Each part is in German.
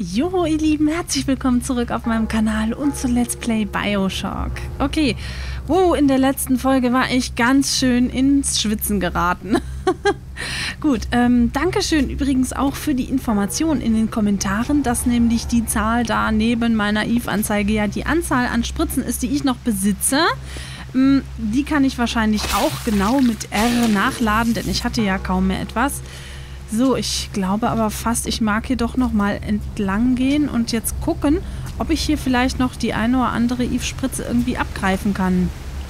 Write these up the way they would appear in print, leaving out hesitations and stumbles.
Jo, ihr Lieben, herzlich willkommen zurück auf meinem Kanal und zu Let's Play BioShock. Okay, in der letzten Folge war ich ganz schön ins Schwitzen geraten. Gut, Dankeschön übrigens auch für die Information in den Kommentaren, dass nämlich die Zahl da neben meiner Eve-Anzeige ja die Anzahl an Spritzen ist, die ich noch besitze. Die kann ich wahrscheinlich auch genau mit R nachladen, denn ich hatte ja kaum mehr etwas. So, ich glaube aber fast, ich mag hier doch nochmal entlang gehen und jetzt gucken, ob ich hier vielleicht noch die eine oder andere Eve-Spritze irgendwie abgreifen kann.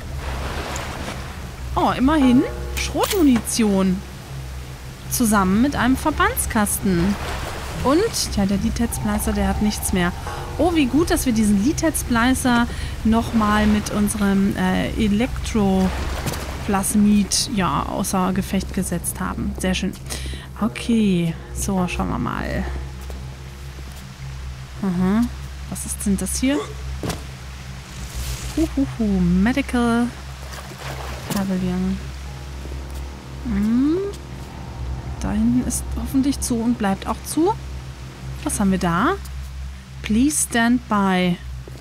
Oh, immerhin Schrotmunition. Zusammen mit einem Verbandskasten. Und, ja, der Lithet-Splicer, der hat nichts mehr. Oh, wie gut, dass wir diesen Lithet-Splicer nochmal mit unserem Elektroplasmid, ja, außer Gefecht gesetzt haben. Sehr schön. Okay, so, schauen wir mal. Aha. Was sind das hier? Medical Pavilion. Da hinten ist hoffentlich zu und bleibt auch zu. Was haben wir da? Please stand by.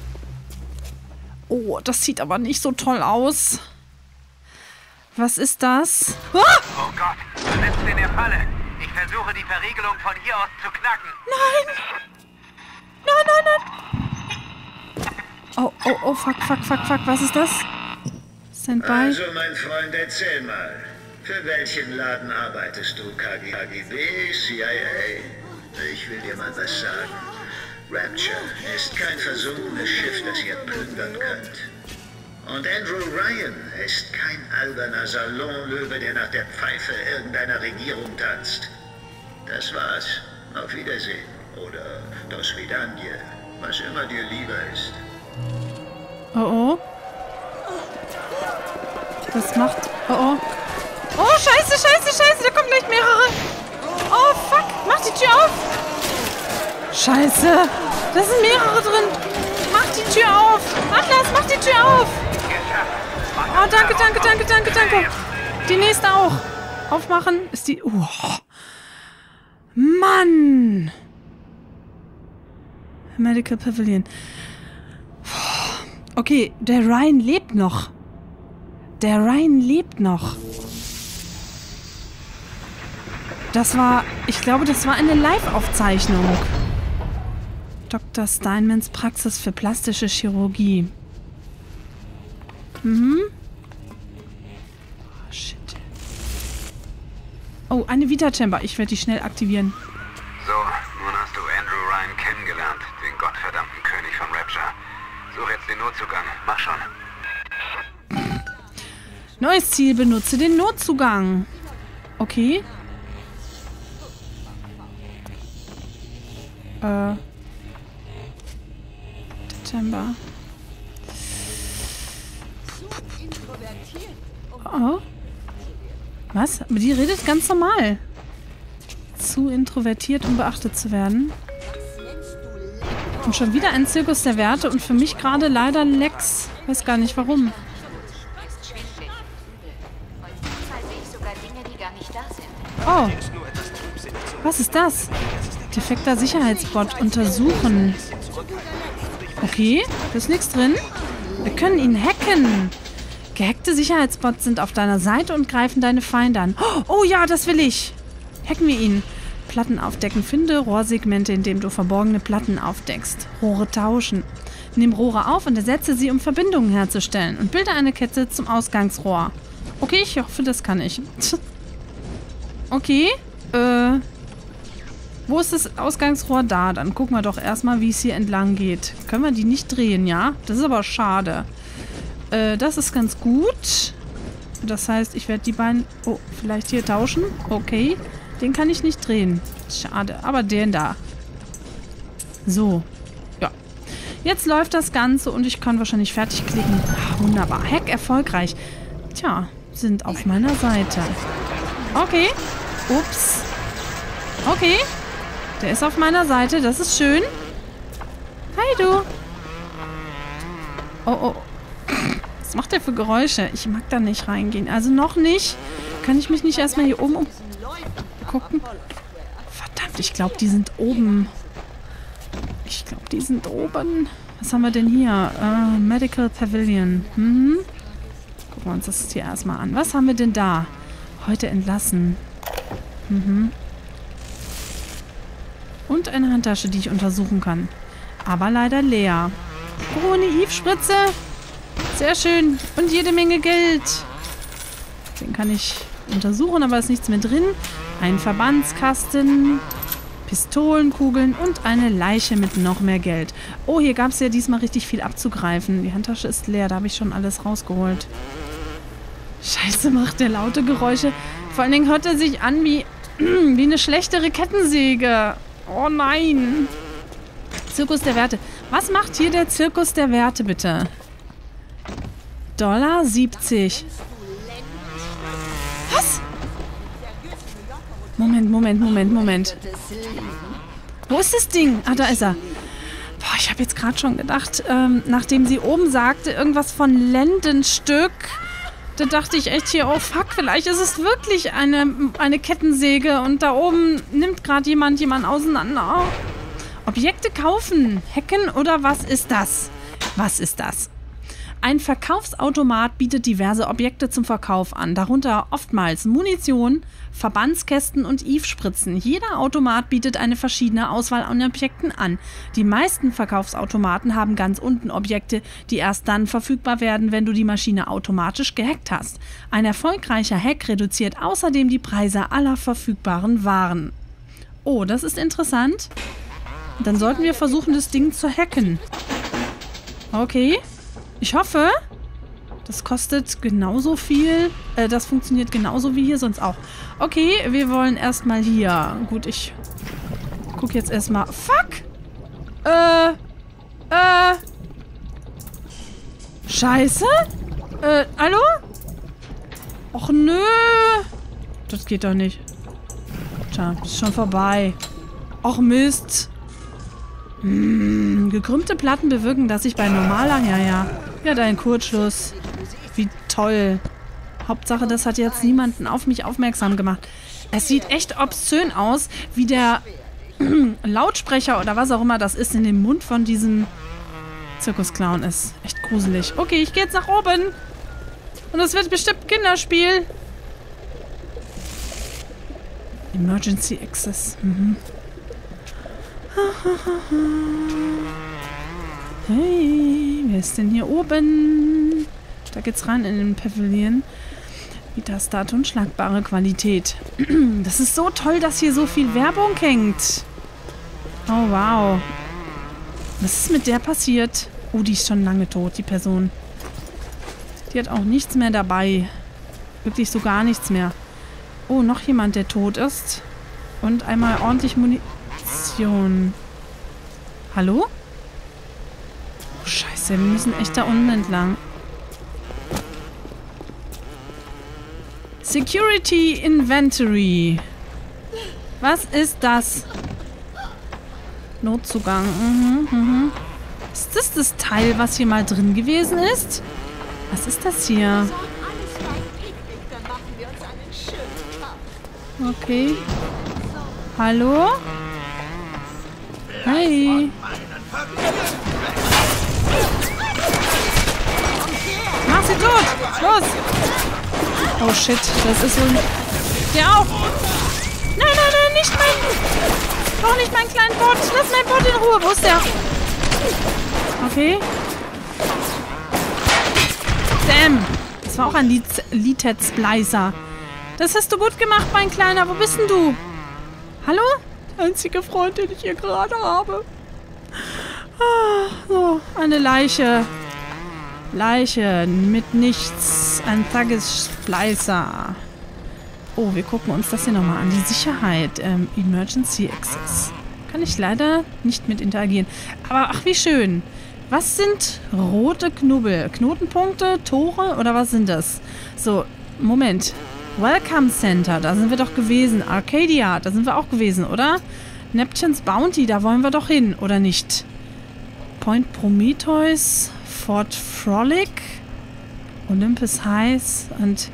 Oh, das sieht aber nicht so toll aus. Was ist das? Ah! Oh Gott, du sitzt in der Falle. Ich versuche die Verriegelung von hier aus zu knacken. Nein! Nein, nein, nein! Oh, fuck. Was ist das? Stand by. Also, mein Freund, erzähl mal. Für welchen Laden arbeitest du? KGB, CIA? Ich will dir mal was sagen. Rapture ist kein versunkenes Schiff, das ihr plündern könnt. Und Andrew Ryan ist kein alberner Salonlöwe, der nach der Pfeife irgendeiner Regierung tanzt. Das war's. Auf Wiedersehen. Oder dos vidanje. Was immer dir lieber ist. Oh. Das macht... Oh. Oh, scheiße. Da kommen gleich mehrere. Oh, fuck. Mach die Tür auf. Scheiße. Da sind mehrere drin. Mach die Tür auf. Atlas, mach die Tür auf. Oh, danke. Die nächste auch. Aufmachen. Ist die... Oh. Mann. Medical Pavilion. Okay, der Ryan lebt noch. Ich glaube, das war eine Live-Aufzeichnung. Dr. Steinmans Praxis für plastische Chirurgie. Oh, shit. Oh, eine Vita-Chamber. Ich werde die schnell aktivieren. So, nun hast du Andrew Ryan kennengelernt, den gottverdammten König von Rapture. Such jetzt den Notzugang. Mach schon. Neues Ziel, benutze den Notzugang. Okay. Chamber. Oh. Was? Aber die redet ganz normal. Zu introvertiert, um beachtet zu werden. Und schon wieder ein Zirkus der Werte und für mich gerade leider Lex. Weiß gar nicht warum. Oh. Was ist das? Defekter Sicherheitsbot untersuchen. Okay, da ist nichts drin. Wir können ihn hacken. Gehackte Sicherheitsbots sind auf deiner Seite und greifen deine Feinde an. Oh ja, das will ich. Hacken wir ihn. Platten aufdecken. Finde Rohrsegmente, indem du verborgene Platten aufdeckst. Rohre tauschen. Nimm Rohre auf und ersetze sie, um Verbindungen herzustellen. Und bilde eine Kette zum Ausgangsrohr. Okay, ich hoffe, das kann ich. Okay. Wo ist das Ausgangsrohr? Da. Dann gucken wir doch erstmal, wie es hier entlang geht. Können wir die nicht drehen, ja? Das ist aber schade. Das ist ganz gut. Das heißt, ich werde die beiden... Oh, vielleicht hier tauschen. Okay. Den kann ich nicht drehen. Schade. Aber den da. So. Ja. Jetzt läuft das Ganze und ich kann wahrscheinlich fertig klicken. Ach, wunderbar. Hack erfolgreich. Tja, sind auf meiner Seite. Okay. Ups. Okay. Der ist auf meiner Seite. Das ist schön. Hi, du. Oh. Was macht der für Geräusche? Ich mag da nicht reingehen. Also noch nicht. Kann ich mich nicht erstmal hier oben gucken? Verdammt, ich glaube, die sind oben. Ich glaube, die sind oben. Was haben wir denn hier? Medical Pavilion. Mhm. Gucken wir uns das hier erstmal an. Was haben wir denn da? Heute entlassen. Mhm. Und eine Handtasche, die ich untersuchen kann. Aber leider leer. Oh, eine Eve-Spritze. Sehr schön. Und jede Menge Geld. Den kann ich untersuchen, aber ist nichts mehr drin. Ein Verbandskasten, Pistolenkugeln und eine Leiche mit noch mehr Geld. Oh, hier gab es ja diesmal richtig viel abzugreifen. Die Handtasche ist leer, da habe ich schon alles rausgeholt. Scheiße, macht der laute Geräusche. Vor allen Dingen hört er sich an wie eine schlechtere Kettensäge. Oh nein. Zirkus der Werte. Was macht hier der Zirkus der Werte, bitte? $70. Was? Moment. Wo ist das Ding? Ah, da ist er. Boah, ich habe jetzt gerade schon gedacht, nachdem sie oben sagte, irgendwas von Lendenstück, da dachte ich echt hier, oh fuck, vielleicht ist es wirklich eine Kettensäge und da oben nimmt gerade jemand auseinander. Objekte kaufen, hacken oder was ist das? Was ist das? Ein Verkaufsautomat bietet diverse Objekte zum Verkauf an, darunter oftmals Munition, Verbandskästen und Eve-Spritzen. Jeder Automat bietet eine verschiedene Auswahl an Objekten an. Die meisten Verkaufsautomaten haben ganz unten Objekte, die erst dann verfügbar werden, wenn du die Maschine automatisch gehackt hast. Ein erfolgreicher Hack reduziert außerdem die Preise aller verfügbaren Waren. Oh, das ist interessant. Dann sollten wir versuchen, das Ding zu hacken. Okay. Ich hoffe, das kostet genauso viel. Das funktioniert genauso wie hier sonst auch. Okay, wir wollen erstmal hier. Gut, ich gucke jetzt erstmal. Fuck! Scheiße? Hallo? Och nö. Das geht doch nicht. Tja, ist schon vorbei. Och Mist. Gekrümmte Platten bewirken, dass ich bei normaler... Ja, dein Kurzschluss. Wie toll. Hauptsache, das hat jetzt niemanden auf mich aufmerksam gemacht. Es sieht echt obszön aus, wie der Lautsprecher oder was auch immer das ist in dem Mund von diesem Zirkusclown ist. Echt gruselig. Okay, ich gehe jetzt nach oben. Und es wird bestimmt Kinderspiel. Emergency Access. Hey, wer ist denn hier oben? Da geht's rein in den Pavilion. Metastat und schlagbare Qualität. Das ist so toll, dass hier so viel Werbung hängt. Oh, wow. Was ist mit der passiert? Oh, die ist schon lange tot, die Person. Die hat auch nichts mehr dabei. Wirklich so gar nichts mehr. Oh, noch jemand, der tot ist. Und einmal ordentlich Munition. Hallo? Oh, scheiße, wir müssen echt da unten entlang. Security Inventory. Was ist das? Notzugang. Ist das das Teil, was hier mal drin gewesen ist? Was ist das hier? Okay. Hallo? Hey. Mach sie tot! Los! Oh shit, das ist so ein... Der auch! Nein, nicht mein... Auch nicht meinen kleinen Bot! Lass mein Bot in Ruhe! Wo ist der? Okay. Damn! Das war auch ein Litet Splicer. Das hast du gut gemacht, mein Kleiner. Wo bist denn du? Hallo? Der einzige Freund, den ich hier gerade habe. Ah, so, eine Leiche. Leiche mit nichts. Ein Tagessplicer. Oh, wir gucken uns das hier nochmal an. Die Sicherheit. Emergency Access. Kann ich leider nicht mit interagieren. Aber ach, wie schön. Was sind rote Knubbel? Knotenpunkte? Tore? Oder was sind das? So, Moment. Welcome Center. Da sind wir doch gewesen. Arcadia. Da sind wir auch gewesen, oder? Neptune's Bounty. Da wollen wir doch hin. Oder nicht? Point Prometheus. Fort Frolic. Olympus Heights. Und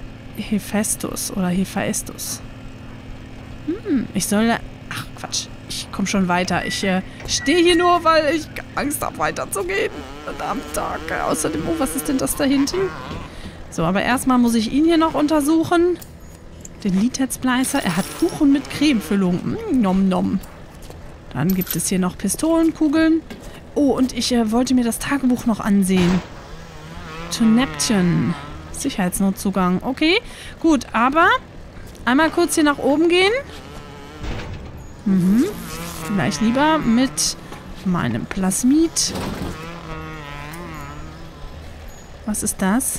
Hephaestus. Oder Hephaestus. Ich soll... Ach, Quatsch. Ich komme schon weiter. Ich stehe hier nur, weil ich Angst habe, weiterzugehen. Verdammt, Tag. Außerdem, oh, was ist denn das da hinten? So, aber erstmal muss ich ihn hier noch untersuchen. Den Lithead-Splicer. Er hat Kuchen mit Cremefüllung. Nom nom. Dann gibt es hier noch Pistolenkugeln. Oh, und ich wollte mir das Tagebuch noch ansehen. To Neptune. Sicherheitsnotzugang. Okay, gut, aber einmal kurz hier nach oben gehen. Vielleicht lieber mit meinem Plasmid. Was ist das?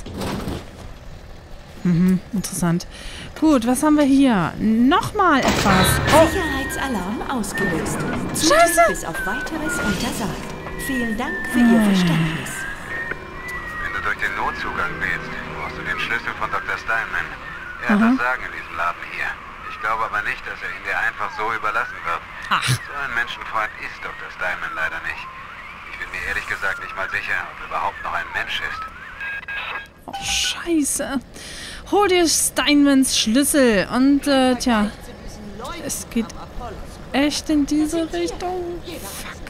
Interessant. Gut, was haben wir hier? Nochmal etwas. Oh. Sicherheitsalarm ausgelöst. Scheiße! Bis auf weiteres untersagt. Vielen Dank für Ihr Verständnis. Wenn du durch den Notzugang willst, brauchst du den Schlüssel von Dr. Steinman. Er hat das Sagen in diesem Laden hier. Ich glaube aber nicht, dass er ihn dir einfach so überlassen wird. Ach. So ein Menschenfreund ist Dr. Steinman leider nicht. Ich bin mir ehrlich gesagt nicht mal sicher, ob er überhaupt noch ein Mensch ist. Oh, scheiße. Hol dir Steinmans Schlüssel. Und, tja. Es geht echt in diese Richtung. Fuck.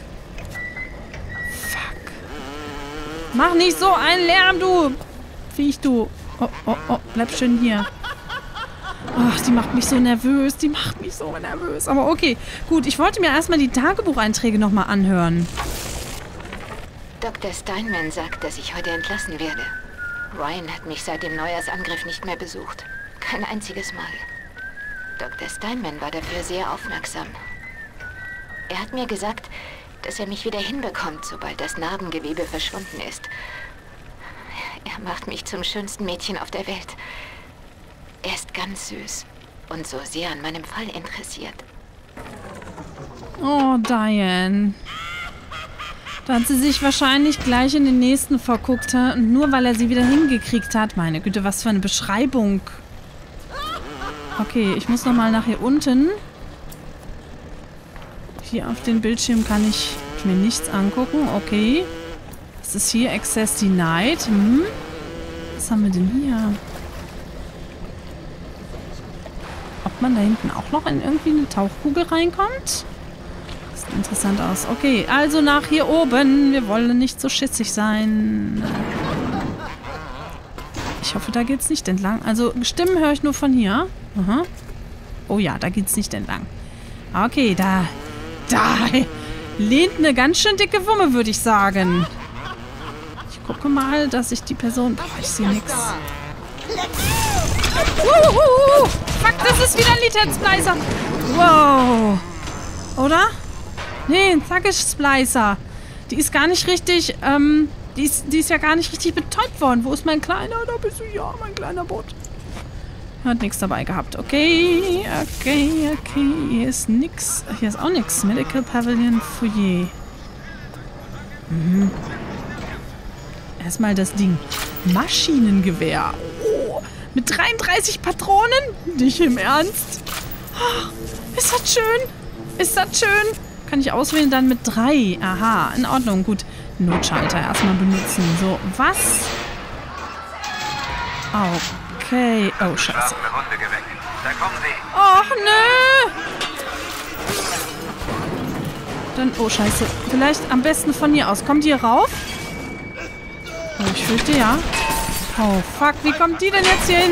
Mach nicht so einen Lärm, du Viech, du. Oh, oh, oh. Bleib schön hier. Ach, die macht mich so nervös. Die macht mich so nervös. Aber okay. Gut, ich wollte mir erstmal die Tagebucheinträge nochmal anhören. Dr. Steinman sagt, dass ich heute entlassen werde. Ryan hat mich seit dem Neujahrsangriff nicht mehr besucht. Kein einziges Mal. Dr. Steinman war dafür sehr aufmerksam. Er hat mir gesagt, dass er mich wieder hinbekommt, sobald das Narbengewebe verschwunden ist. Er macht mich zum schönsten Mädchen auf der Welt. Er ist ganz süß und so sehr an meinem Fall interessiert. Oh, Diane. Da hat sie sich wahrscheinlich gleich in den nächsten verguckt, nur weil er sie wieder hingekriegt hat. Meine Güte, was für eine Beschreibung. Okay, ich muss nochmal nach hier unten. Hier auf den Bildschirm kann ich mir nichts angucken. Okay. Was ist hier? Access denied. Was haben wir denn hier? Ob man da hinten auch noch in irgendwie eine Tauchkugel reinkommt? Sieht interessant aus. Okay, also nach hier oben. Wir wollen nicht so schissig sein. Ich hoffe, da geht's nicht entlang. Also Stimmen höre ich nur von hier. Aha. Oh ja, da geht's nicht entlang. Okay, da lehnt eine ganz schön dicke Wumme, würde ich sagen. Ich gucke mal, dass ich die Person... Boah, ich sehe nichts. Fuck, das ist wieder ein Lithead-Splicer. Wow. Oder? Nee, ein Zack-Splicer. Die ist gar nicht richtig, die ist ja gar nicht richtig betäubt worden. Wo ist mein Kleiner? Da bist du, ja, mein kleiner Bot. Hat nichts dabei gehabt. Okay. Hier ist nix. Hier ist auch nix. Medical Pavilion Foyer. Erstmal das Ding. Maschinengewehr. Oh, mit 33 Patronen? Nicht im Ernst? Oh, ist das schön? Ist das schön? Kann ich auswählen dann mit 3. Aha, in Ordnung. Gut. Notschalter erstmal benutzen. So, was? Okay. Oh, scheiße. Hunde geweckt. Da kommen sie. Och, nö. Dann, oh, scheiße. Vielleicht am besten von hier aus. Kommt ihr rauf? Oh, ich fürchte, ja. Oh, fuck. Wie kommt die denn jetzt hier hin?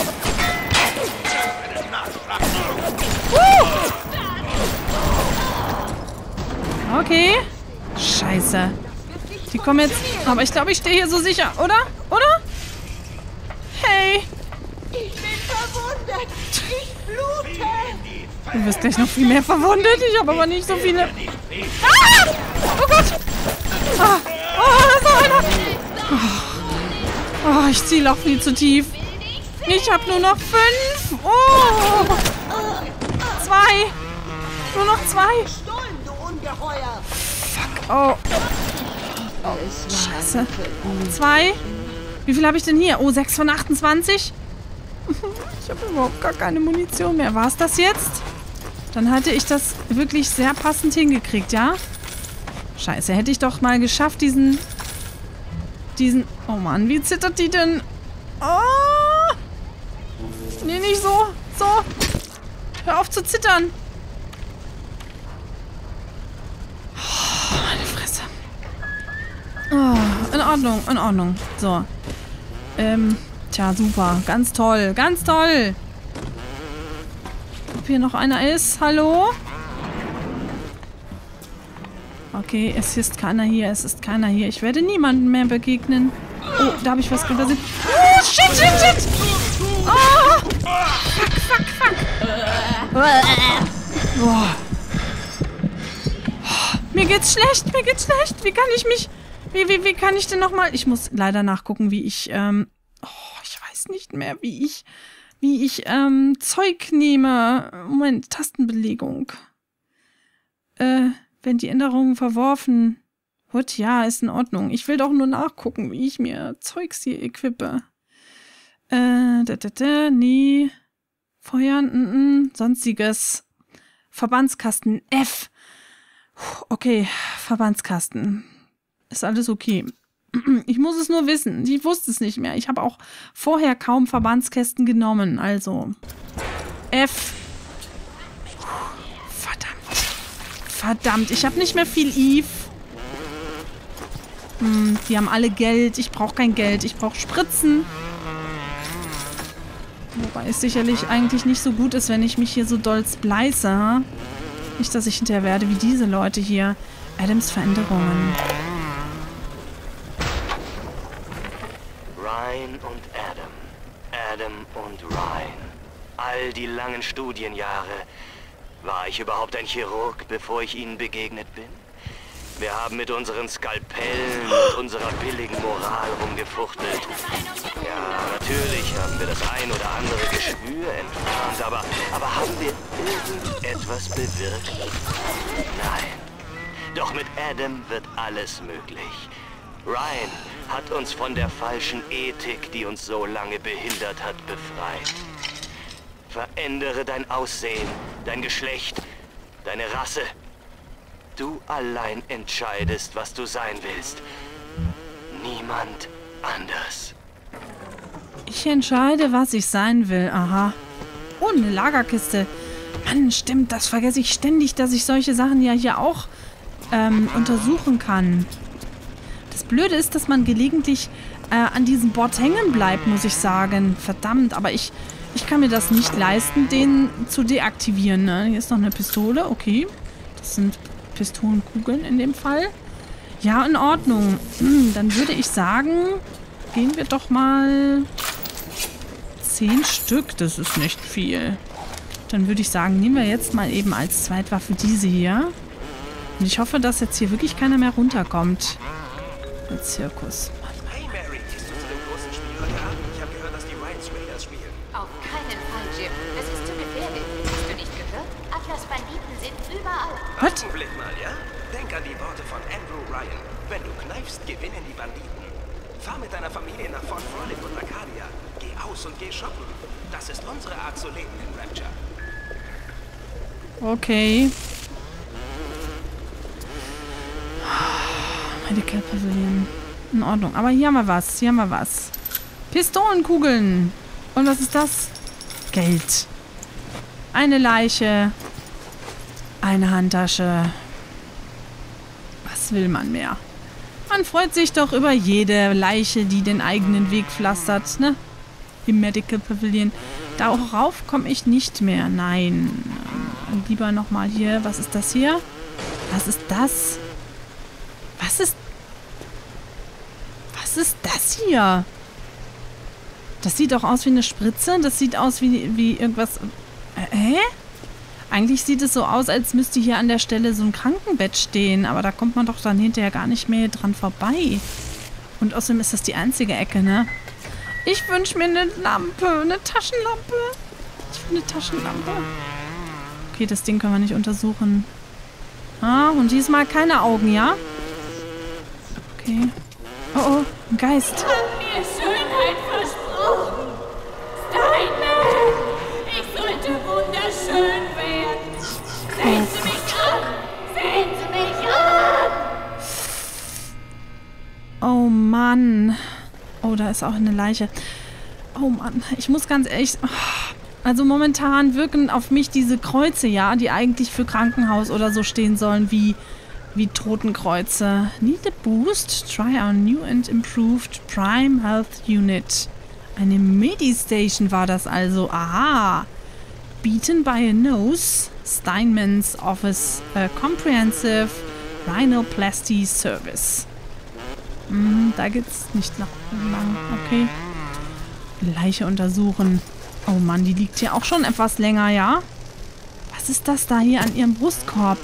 Okay. Scheiße. Die kommen jetzt... Aber ich glaube, ich stehe hier so sicher, oder? Oder? Hey. Ich bin verwundet. Ich blute. Du wirst gleich noch viel mehr verwundet. Ich habe aber nicht so viele... Ah! Oh Gott. Ah. Oh, da ist noch einer. Oh, ich ziele auch viel zu tief. Ich habe nur noch 5. Oh. 2. Nur noch 2. Fuck. Oh. Scheiße. 2. Wie viel habe ich denn hier? Oh, 6 von 28. Ich habe überhaupt gar keine Munition mehr. War es das jetzt? Dann hatte ich das wirklich sehr passend hingekriegt, ja? Scheiße, hätte ich doch mal geschafft, diesen... Oh Mann, wie zittert die denn? Oh! Nee, nicht so. So. Hör auf zu zittern. in Ordnung, in Ordnung. So. Tja, super. Ganz toll, ganz toll. Ob hier noch einer ist? Hallo? Okay, es ist keiner hier, es ist keiner hier. Ich werde niemandem mehr begegnen. Oh, da habe ich was übersehen. Oh, shit, shit, shit! Oh! Fuck, fuck, fuck! Oh. Mir geht's schlecht, mir geht's schlecht. Wie kann ich mich... Wie kann ich denn nochmal... Ich muss leider nachgucken, wie ich... ich weiß nicht mehr, wie ich Zeug nehme. Moment, Tastenbelegung. Wenn die Änderungen verworfen... Gut, ja, ist in Ordnung. Ich will doch nur nachgucken, wie ich mir Zeugs hier equippe. Nee. Feuern, sonstiges. Verbandskasten, F. Okay, Verbandskasten. Ist alles okay. Ich muss es nur wissen. Ich wusste es nicht mehr. Ich habe auch vorher kaum Verbandskästen genommen. Also, F. Verdammt. Verdammt, ich habe nicht mehr viel Eve. Die haben alle Geld. Ich brauche kein Geld. Ich brauche Spritzen. Wobei es sicherlich eigentlich nicht so gut ist, wenn ich mich hier so doll spleiße. Nicht, dass ich hinterher werde wie diese Leute hier. Adams Veränderungen. Ryan und Adam. Adam und Ryan. All die langen Studienjahre. War ich überhaupt ein Chirurg, bevor ich ihnen begegnet bin? Wir haben mit unseren Skalpellen und unserer billigen Moral rumgefuchtelt. Ja, natürlich haben wir das ein oder andere Geschwür entfernt, aber haben wir irgendetwas bewirkt? Nein. Doch mit Adam wird alles möglich. Ryan hat uns von der falschen Ethik, die uns so lange behindert hat, befreit. Verändere dein Aussehen, dein Geschlecht, deine Rasse. Du allein entscheidest, was du sein willst. Niemand anders. Ich entscheide, was ich sein will. Aha. Oh, eine Lagerkiste. Mann, stimmt, das vergesse ich ständig, dass ich solche Sachen ja hier auch untersuchen kann. Das Blöde ist, dass man gelegentlich an diesem Bord hängen bleibt, muss ich sagen. Verdammt, aber ich kann mir das nicht leisten, den zu deaktivieren. Ne? Hier ist noch eine Pistole, okay. Das sind Pistolenkugeln in dem Fall. Ja, in Ordnung. Dann würde ich sagen, gehen wir doch mal 10 Stück. Das ist nicht viel. Dann würde ich sagen, nehmen wir jetzt mal eben als Zweitwaffe diese hier. Und ich hoffe, dass jetzt hier wirklich keiner mehr runterkommt. Der Zirkus. Hey Mary, gehst du zu dem großen Spiel heute Abend? Ich habe gehört, dass die Ryan's Raiders spielen. Auf keinen Fall, Jim. Das ist zu gefährlich. Hast du nicht gehört? Atlas-Banditen sind überall. Was? Blick mal, ja? Denk an die Worte von Andrew Ryan. Wenn du kneifst, gewinnen die Banditen. Fahr mit deiner Familie nach Fort Frolic und Arcadia. Geh aus und geh shoppen. Das ist unsere Art zu leben in Rapture. Okay. Medical Pavilion. In Ordnung. Aber hier haben wir was. Hier haben wir was. Pistolenkugeln. Und was ist das? Geld. Eine Leiche. Eine Handtasche. Was will man mehr? Man freut sich doch über jede Leiche, die den eigenen Weg pflastert, ne? Im Medical Pavilion. Darauf komme ich nicht mehr. Nein. Lieber nochmal hier. Was ist das hier? Was ist das? Was ist das hier? Das sieht doch aus wie eine Spritze. Das sieht aus wie irgendwas... Eigentlich sieht es so aus, als müsste hier an der Stelle so ein Krankenbett stehen. Aber da kommt man doch dann hinterher gar nicht mehr dran vorbei. Und außerdem ist das die einzige Ecke, ne? Ich wünsche mir eine Lampe. Eine Taschenlampe. Ich will eine Taschenlampe. Okay, das Ding können wir nicht untersuchen. Ah, und diesmal keine Augen, ja? Okay. Oh, ein Geist. Ich hab mir Schönheit versprochen. Steinman, ich sollte wunderschön werden. Sehen Sie mich an! Sehen Sie mich an! Oh Mann. Oh, da ist auch eine Leiche. Oh Mann, ich muss ganz ehrlich... Also momentan wirken auf mich diese Kreuze, ja, die eigentlich für Krankenhaus oder so stehen sollen, wie wie Totenkreuze. Need a boost? Try our new and improved Prime Health Unit. Eine Medistation war das also. Aha. Beaten by a nose. Steinmans offers a comprehensive Rhinoplasty Service. Da geht's nicht noch lang. Okay. Leiche untersuchen. Oh Mann, die liegt hier auch schon etwas länger, ja? Was ist das da hier an ihrem Brustkorb?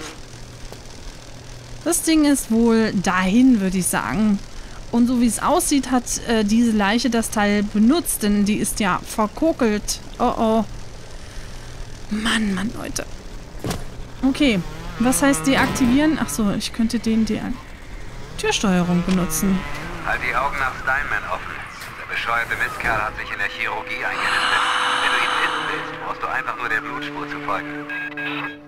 Das Ding ist wohl dahin, würde ich sagen. Und so wie es aussieht, hat diese Leiche das Teil benutzt, denn die ist ja verkokelt. Oh oh. Mann, Mann, Leute. Okay, was heißt deaktivieren? Achso, ich könnte die Türsteuerung benutzen. Halt die Augen nach Steinman offen. Der bescheuerte Mistkerl hat sich in der Chirurgie eingenistet. Wenn du ihn finden willst, brauchst du einfach nur der Blutspur zu folgen.